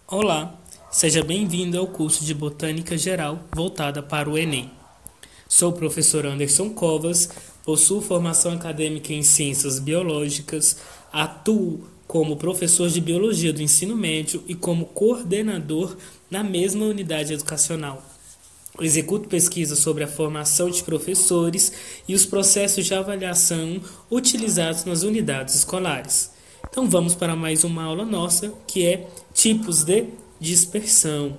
Olá, seja bem-vindo ao curso de Botânica Geral voltada para o Enem. Sou o professor Anderson Covas, possuo formação acadêmica em Ciências Biológicas, atuo como professor de Biologia do ensino médio e como coordenador na mesma unidade educacional. Executo pesquisas sobre a formação de professores e os processos de avaliação utilizados nas unidades escolares. Então vamos para mais uma aula nossa, que é tipos de dispersão.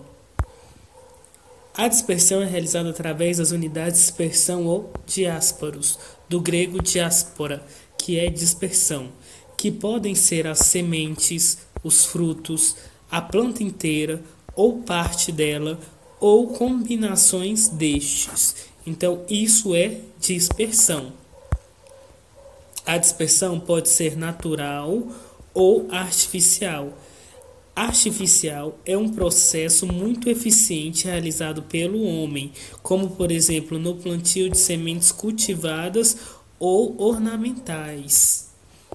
A dispersão é realizada através das unidades de dispersão ou diásporos, do grego diáspora, que é dispersão, que podem ser as sementes, os frutos, a planta inteira ou parte dela, ou combinações destes. Então, isso é dispersão. A dispersão pode ser natural ou artificial. Artificial é um processo muito eficiente realizado pelo homem, como por exemplo no plantio de sementes cultivadas ou ornamentais.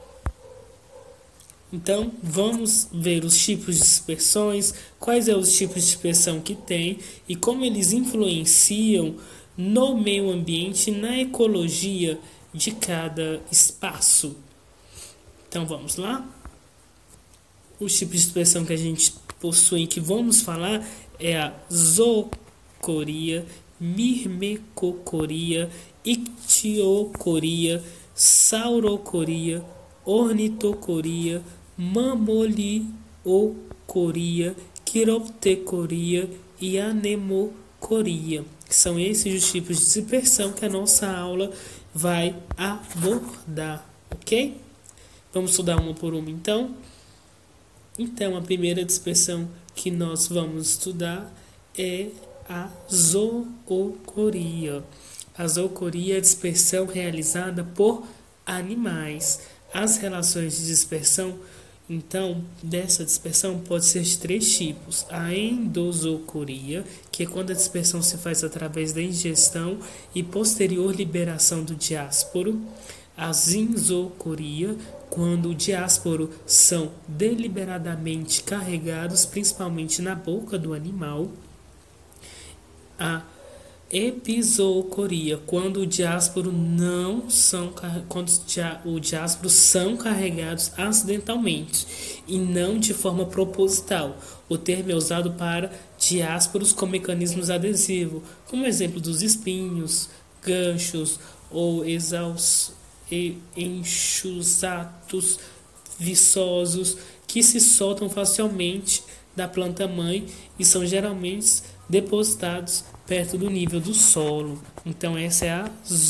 Então, vamos ver os tipos de dispersões, quais são os tipos de dispersão que tem e como eles influenciam no meio ambiente, na ecologia de cada espaço. Então, vamos lá? Os tipos de dispersão que a gente possui, que vamos falar, é a zoocoria, mirmecocoria, ictiocoria, saurocoria, ornitocoria, mammaliocoria, quiroptecoria e anemocoria. São esses os tipos de dispersão que a nossa aula vai abordar, ok? Vamos estudar uma por uma, então. Então, a primeira dispersão que nós vamos estudar é a zoocoria. A zoocoria é a dispersão realizada por animais. As relações de dispersão, então, dessa dispersão pode ser de três tipos. A endozoocoria, que é quando a dispersão se faz através da ingestão e posterior liberação do diásporo. A zoocoria, quando o diásporo são deliberadamente carregados, principalmente na boca do animal. A epizoocoria, quando o diásporo são carregados acidentalmente e não de forma proposital. O termo é usado para diásporos com mecanismos adesivos, como exemplo dos espinhos, ganchos ou enxusatos viçosos que se soltam facilmente da planta mãe e são geralmente depositados perto do nível do solo. Então essa é a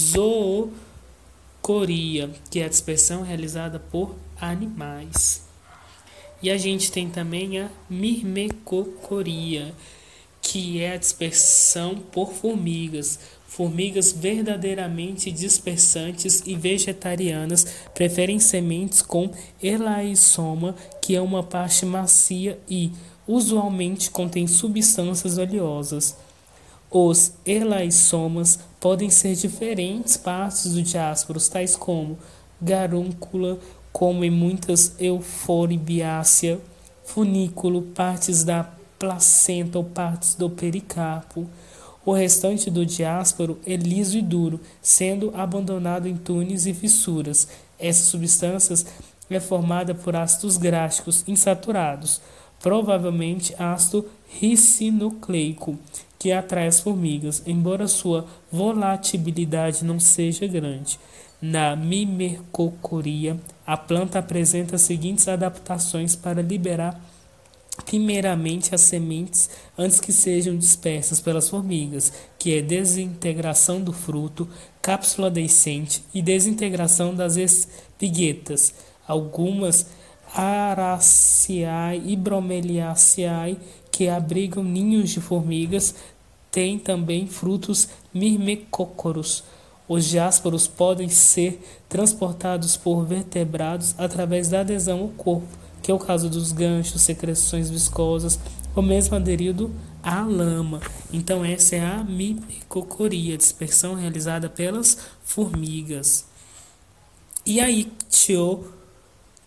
zoocoria, que é a dispersão realizada por animais. E a gente tem também a mirmecocoria, que é a dispersão por formigas. Formigas verdadeiramente dispersantes e vegetarianas preferem sementes com elaissoma, que é uma parte macia e, usualmente, contém substâncias oleosas. Os elaissomas podem ser diferentes partes do diásporos, tais como garúncula, como em muitas euforbiácea, funículo, partes da placenta ou partes do pericarpo. O restante do diásporo é liso e duro, sendo abandonado em túneis e fissuras. Essas substâncias é formada por ácidos gráficos insaturados, provavelmente ácido ricinocleico, que atrai as formigas, embora sua volatilidade não seja grande. Na mirmecocoria, a planta apresenta as seguintes adaptações para liberar primeiramente as sementes antes que sejam dispersas pelas formigas, que é desintegração do fruto, cápsula deiscente e desintegração das espiguetas. Algumas Araceae e Bromeliaceae, que abrigam ninhos de formigas, têm também frutos mirmecócoros. Os diásporos podem ser transportados por vertebrados através da adesão ao corpo, que é o caso dos ganchos, secreções viscosas, ou mesmo aderido à lama. Então essa é a mirmecocoria, dispersão realizada pelas formigas. E a ictiocoria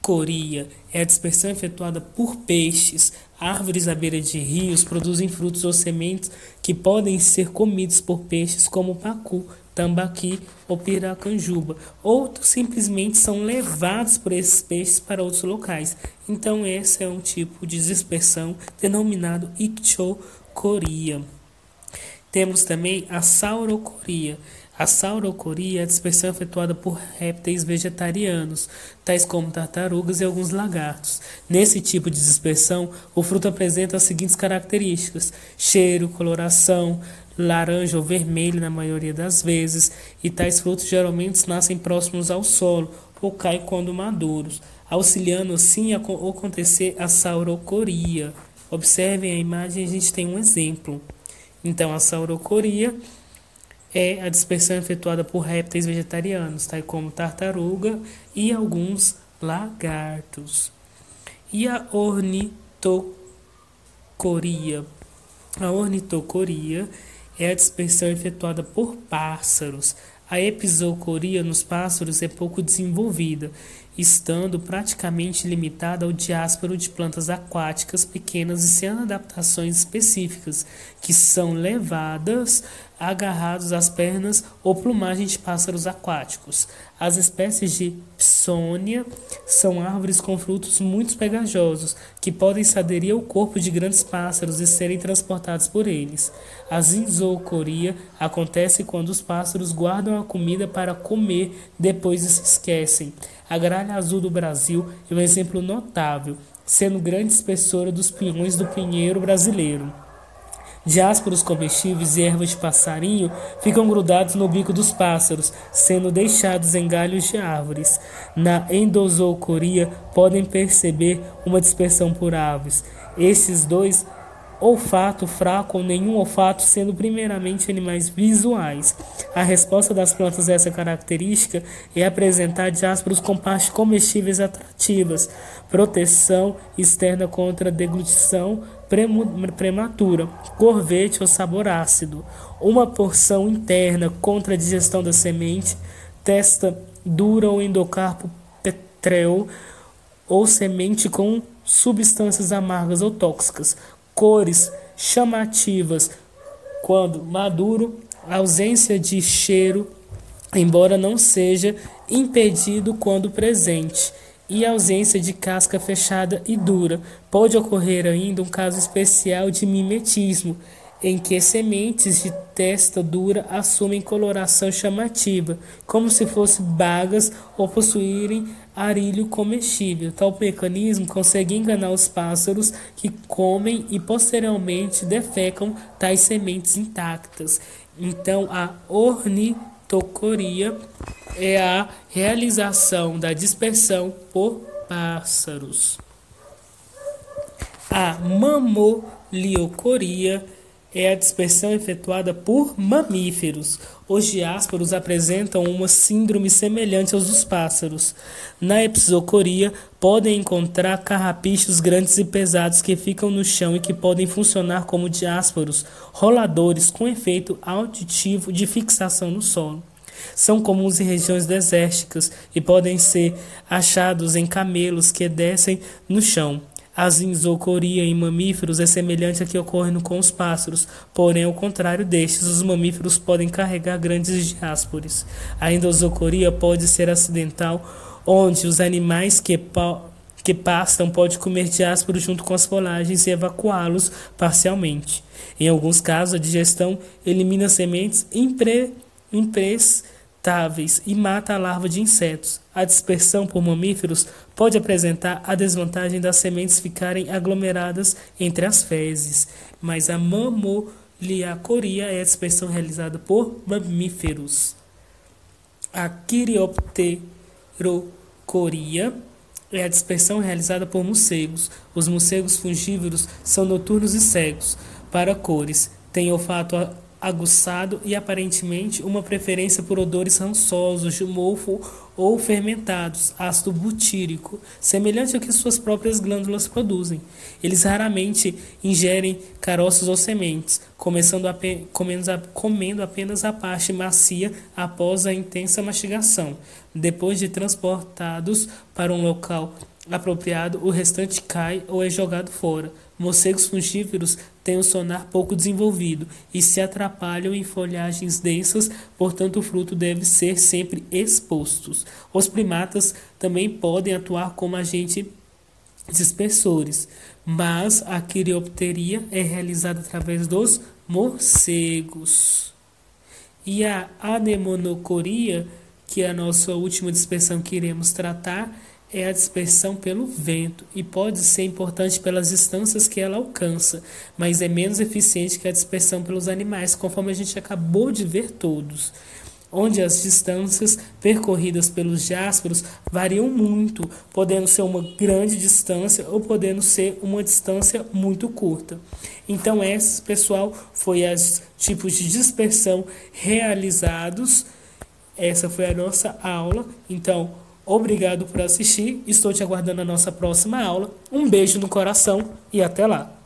coria é a dispersão efetuada por peixes. Árvores à beira de rios produzem frutos ou sementes que podem ser comidos por peixes como pacu, tambaqui ou piracanjuba. Outros simplesmente são levados por esses peixes para outros locais. Então esse é um tipo de dispersão denominado ictiocoria. Temos também a saurocoria. A saurocoria é a dispersão efetuada por répteis vegetarianos, tais como tartarugas e alguns lagartos. Nesse tipo de dispersão, o fruto apresenta as seguintes características: cheiro, coloração, laranja ou vermelho na maioria das vezes, e tais frutos geralmente nascem próximos ao solo ou caem quando maduros, auxiliando assim a acontecer a saurocoria. Observem a imagem, a gente tem um exemplo. Então, a saurocoria é a dispersão efetuada por répteis vegetarianos, tais como tartaruga e alguns lagartos. E a ornitocoria? A ornitocoria é a dispersão efetuada por pássaros. A epizoocoria nos pássaros é pouco desenvolvida, estando praticamente limitada ao diásporo de plantas aquáticas pequenas e sem adaptações específicas, que são levadas agarrados às pernas ou plumagem de pássaros aquáticos. As espécies de Psônia são árvores com frutos muito pegajosos, que podem se aderir ao corpo de grandes pássaros e serem transportados por eles. A zizoucoria acontece quando os pássaros guardam a comida para comer, depois se esquecem. A gralha azul do Brasil é um exemplo notável, sendo grande espessura dos pinhões do pinheiro brasileiro. Diásporos comestíveis e ervas de passarinho ficam grudados no bico dos pássaros, sendo deixados em galhos de árvores. Na endozoocoria, podem perceber uma dispersão por aves. Esses dois, olfato fraco ou nenhum olfato, sendo primeiramente animais visuais. A resposta das plantas a essa característica é apresentar diásporos com partes comestíveis atrativas, proteção externa contra deglutição prematura, corvete ou sabor ácido, uma porção interna contra a digestão da semente, testa dura ou endocarpo pétreo ou semente com substâncias amargas ou tóxicas, cores chamativas quando maduro, ausência de cheiro, embora não seja impedido quando presente, e ausência de casca fechada e dura. Pode ocorrer ainda um caso especial de mimetismo, em que sementes de testa dura assumem coloração chamativa, como se fossem bagas ou possuírem arilho comestível. Tal mecanismo consegue enganar os pássaros que comem e posteriormente defecam tais sementes intactas. Então, a ornitocoria é a realização da dispersão por pássaros. A mamoliocoria é a dispersão efetuada por mamíferos. Os diásporos apresentam uma síndrome semelhante aos dos pássaros. Na epizoocoria, podem encontrar carrapichos grandes e pesados que ficam no chão e que podem funcionar como diásporos roladores com efeito auditivo de fixação no solo. São comuns em regiões desérticas e podem ser achados em camelos que descem no chão. A zizoucoria em mamíferos é semelhante à que ocorre com os pássaros, porém, ao contrário destes, os mamíferos podem carregar grandes diáspores. A endozoocoria pode ser acidental, onde os animais que pastam podem comer diásporos junto com as folagens e evacuá-los parcialmente. Em alguns casos, a digestão elimina sementes imprestáveis e mata a larva de insetos. A dispersão por mamíferos pode apresentar a desvantagem das sementes ficarem aglomeradas entre as fezes, mas a mamoliacoria é a dispersão realizada por mamíferos. A quiriopterocoria é a dispersão realizada por morcegos. Os morcegos fungívoros são noturnos e cegos para cores, têm olfato aguçado e aparentemente uma preferência por odores rançosos, de mofo ou fermentados, ácido butírico, semelhante ao que suas próprias glândulas produzem. Eles raramente ingerem caroços ou sementes, comendo apenas a parte macia após a intensa mastigação. Depois de transportados para um local apropriado, o restante cai ou é jogado fora. Morcegos frugívoros têm o sonar pouco desenvolvido e se atrapalham em folhagens densas, portanto o fruto deve ser sempre exposto. Os primatas também podem atuar como agentes dispersores, mas a quiropteria é realizada através dos morcegos. E a anemonocoria, que é a nossa última dispersão que iremos tratar, é a dispersão pelo vento e pode ser importante pelas distâncias que ela alcança, mas é menos eficiente que a dispersão pelos animais, conforme a gente acabou de ver todos, onde as distâncias percorridas pelos jásperos variam muito, podendo ser uma grande distância ou podendo ser uma distância muito curta. Então esses, pessoal, foi os tipos de dispersão realizados. Essa foi a nossa aula. Então, obrigado por assistir. Estou te aguardando na nossa próxima aula. Um beijo no coração e até lá!